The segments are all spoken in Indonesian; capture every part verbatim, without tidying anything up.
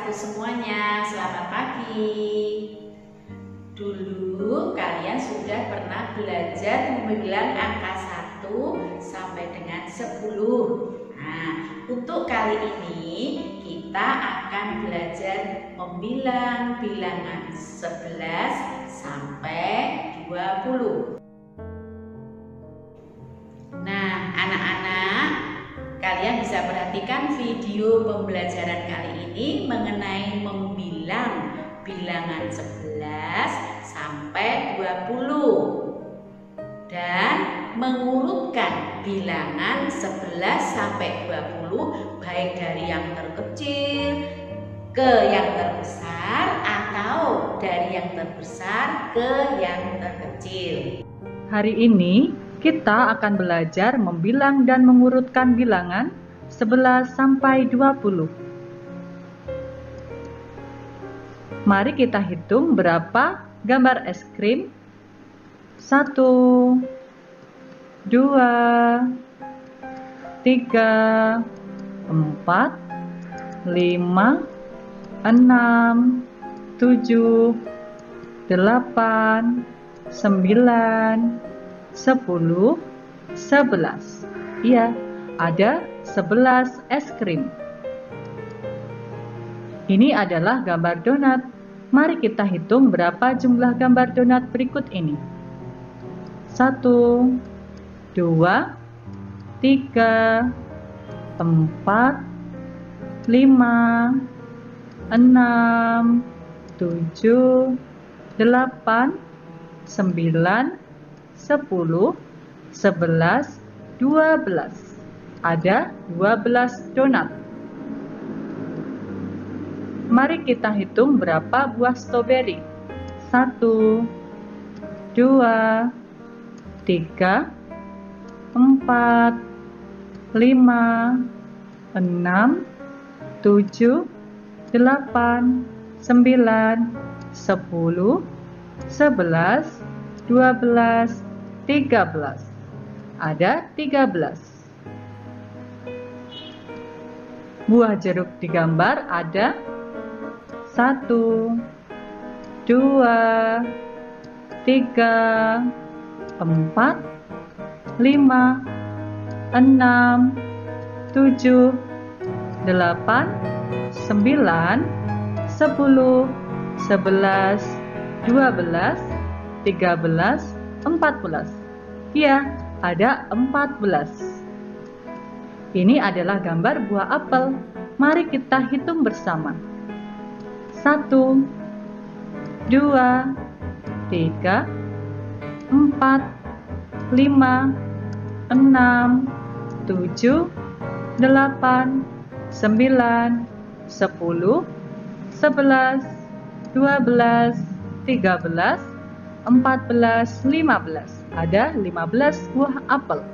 satu semuanya, selamat pagi. Dulu kalian sudah pernah belajar membilang angka satu sampai dengan sepuluh. Nah, untuk kali ini kita akan belajar membilang bilangan sebelas sampai dua puluh. Nah, anak-anak, kalian bisa perhatikan video pembelajaran kali ini mengenai membilang bilangan sebelas sampai dua puluh dan mengurutkan bilangan sebelas sampai dua puluh baik dari yang terkecil ke yang terbesar atau dari yang terbesar ke yang terkecil. Hari ini kita akan belajar membilang dan mengurutkan bilangan sebelas sampai dua puluh. Mari kita hitung berapa gambar es krim. Satu, dua, tiga, empat, lima, enam, tujuh, delapan, sembilan, sepuluh, sebelas. Iya, ada sebelas es krim. Ini adalah gambar donat. Mari kita hitung berapa jumlah gambar donat berikut ini. Satu, dua, tiga, empat, lima, enam, tujuh, delapan, sembilan, sepuluh, sebelas, dua belas. Ada dua belas donat. Mari kita hitung berapa buah stroberi. Satu, dua, tiga, empat, lima, enam, tujuh, delapan, sembilan, sepuluh, sebelas, dua belas, tiga belas. Ada tiga belas. Buah jeruk digambar ada satu, dua, tiga, empat, lima, enam, tujuh, delapan, sembilan, sepuluh, sebelas, dua belas, tiga belas, empat belas. Ya, ada empat belas. Ini adalah gambar buah apel. Mari kita hitung bersama. Satu, dua, tiga, empat, lima, enam, tujuh, delapan, sembilan, sepuluh, sebelas, dua belas, tiga belas, empat belas, lima belas. Ada lima belas buah apel.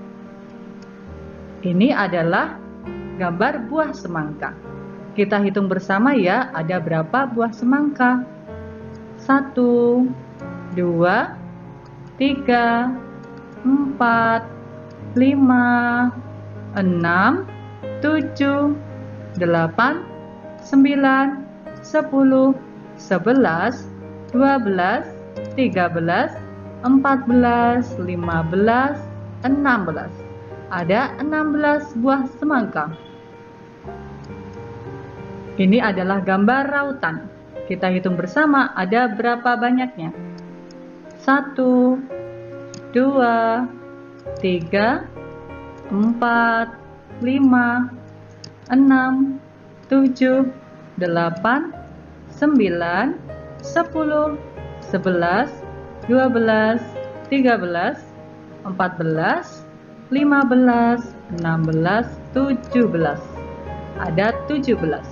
Ini adalah gambar buah semangka. Kita hitung bersama ya, ada berapa buah semangka? Satu, dua, tiga, empat, lima, enam, tujuh, delapan, sembilan, sepuluh, sebelas, dua belas, tiga belas, empat belas, lima belas, enam belas. Ada enam belas buah semangka. Ini adalah gambar rautan. Kita hitung bersama ada berapa banyaknya. Satu, dua, tiga, empat, lima, enam, tujuh, delapan, sembilan, sepuluh, sebelas, dua belas, tiga belas, empat belas, lima belas, enam belas, tujuh belas. Ada tujuh belas.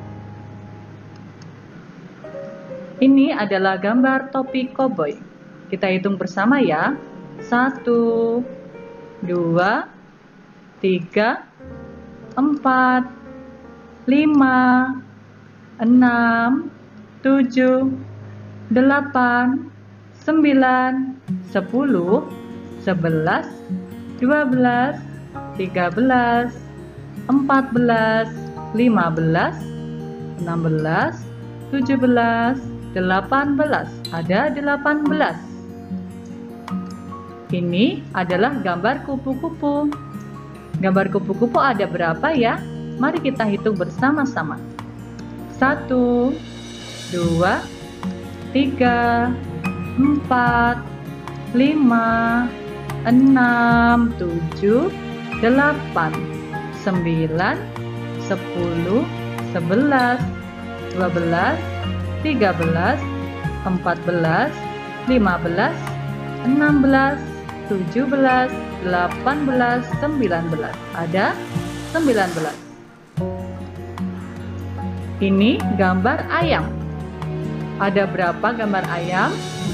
Ini adalah gambar topi koboi. Kita hitung bersama ya. Satu, dua, tiga, empat, lima, enam, tujuh, delapan, sembilan, sepuluh, sebelas, dua belas, tiga belas, empat belas, lima belas, enam belas, tujuh belas, delapan belas. Ada delapan belas. Ini adalah gambar kupu-kupu. Gambar kupu-kupu ada berapa ya? Mari kita hitung bersama-sama. Satu, dua, tiga, empat, lima, enam, tujuh, delapan, sembilan, sepuluh, sebelas, dua belas, tiga belas, empat belas, lima belas, enam belas, tujuh belas, delapan belas, sembilan belas. Ada sembilan belas. Ini gambar ayam. Ada berapa gambar ayam?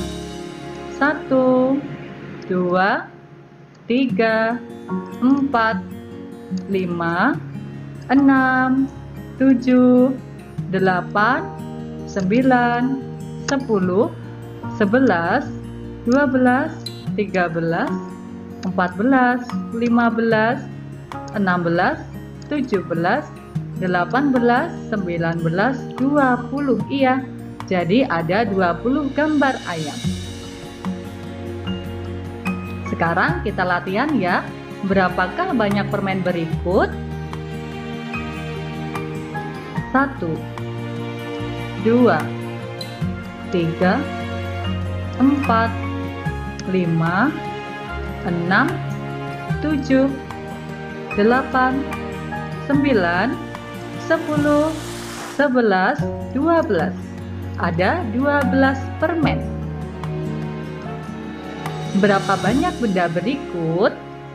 Satu, dua, tiga, empat, lima, enam, tujuh, delapan, sembilan, sepuluh, sebelas, dua belas, tiga belas, empat belas, lima belas, enam belas, tujuh belas, delapan belas, sembilan belas, dua puluh. Iya, jadi ada dua puluh gambar ayam. Sekarang kita latihan ya. Berapakah banyak permen berikut? Satu, dua, tiga, empat, lima, enam, tujuh, delapan, sembilan, sepuluh, sebelas, dua belas. Ada dua belas permen. Berapa banyak benda berikut?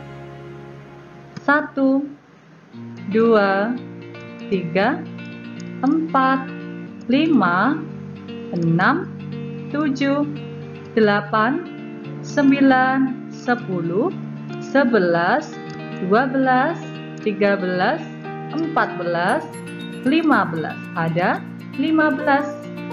Satu, dua, tiga, empat, lima, enam, tujuh, delapan, sembilan, sepuluh, sebelas, dua belas, tiga belas, empat belas, lima belas. Ada lima belas.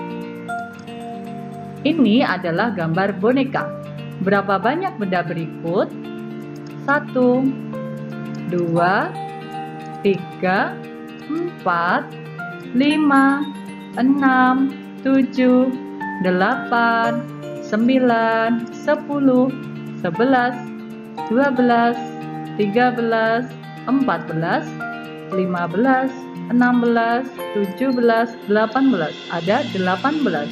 Ini adalah gambar boneka. Berapa banyak benda berikut? Satu, dua, tiga, empat, lima, enam, tujuh, delapan, sembilan, sepuluh, sebelas, dua belas, tiga belas, empat belas, lima belas, enam belas, tujuh belas, delapan belas. Ada delapan belas.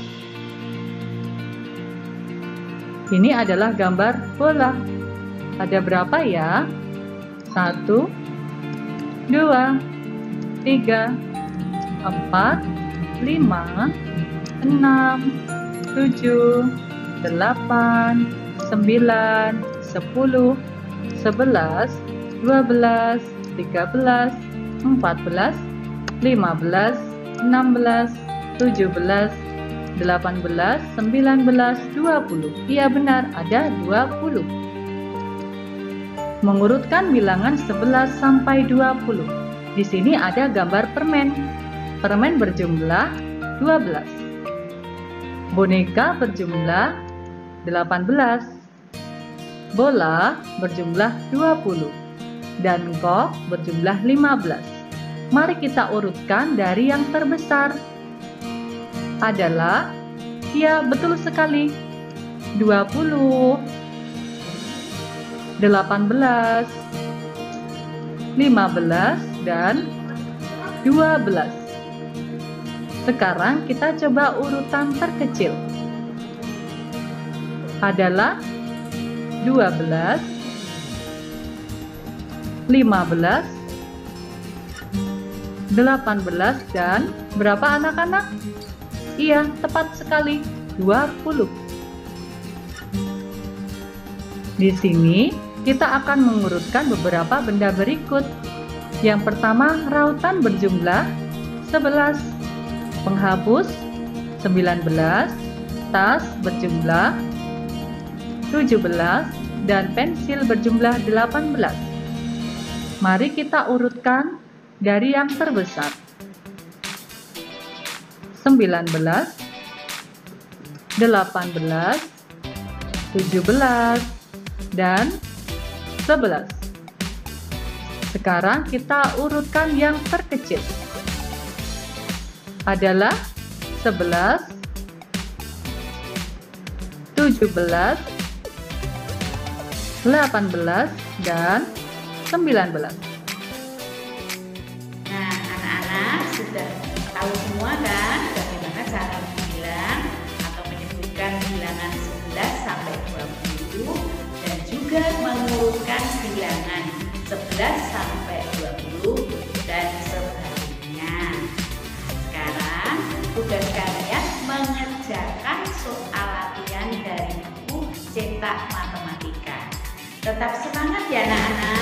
Ini adalah gambar bola. Ada berapa ya? Satu, dua, tiga, empat, lima, enam, tujuh, delapan, sembilan, sepuluh, sebelas, dua belas, tiga belas, empat belas, lima belas, enam belas, tujuh belas, delapan belas, sembilan belas, dua puluh. Iya benar, ada dua puluh. Mengurutkan bilangan sebelas sampai dua puluh. Di sini ada gambar permen. Permen berjumlah dua belas. Boneka berjumlah delapan belas. Bola berjumlah dua puluh. Dan kok berjumlah lima belas. Mari kita urutkan dari yang terbesar. Adalah, ya betul sekali, dua puluh, delapan belas, lima belas, dan dua belas. Sekarang kita coba urutan terkecil. Adalah dua belas, lima belas, delapan belas, dan berapa anak-anak? Iya, tepat sekali, dua puluh. Di sini kita akan mengurutkan beberapa benda berikut. Yang pertama, rautan berjumlah sebelas, penghapus sembilan belas, tas berjumlah tujuh belas, dan pensil berjumlah delapan belas. Mari kita urutkan dari yang terbesar. sembilan belas, delapan belas, tujuh belas, dan sebelas. Sekarang kita urutkan yang terkecil. adalah sebelas, tujuh belas, delapan belas, dan sembilan belas. Nah, anak-anak sudah tahu semua kan bagaimana cara bilang atau menyebutkan bilangan sebelas sampai dua puluh dan juga mengurutkan bilangan sebelas sampai dua puluh dan sebaliknya. Sekarang tugas kalian mengerjakan soal latihan dari buku cetak matematika. Tetap semangat ya anak-anak.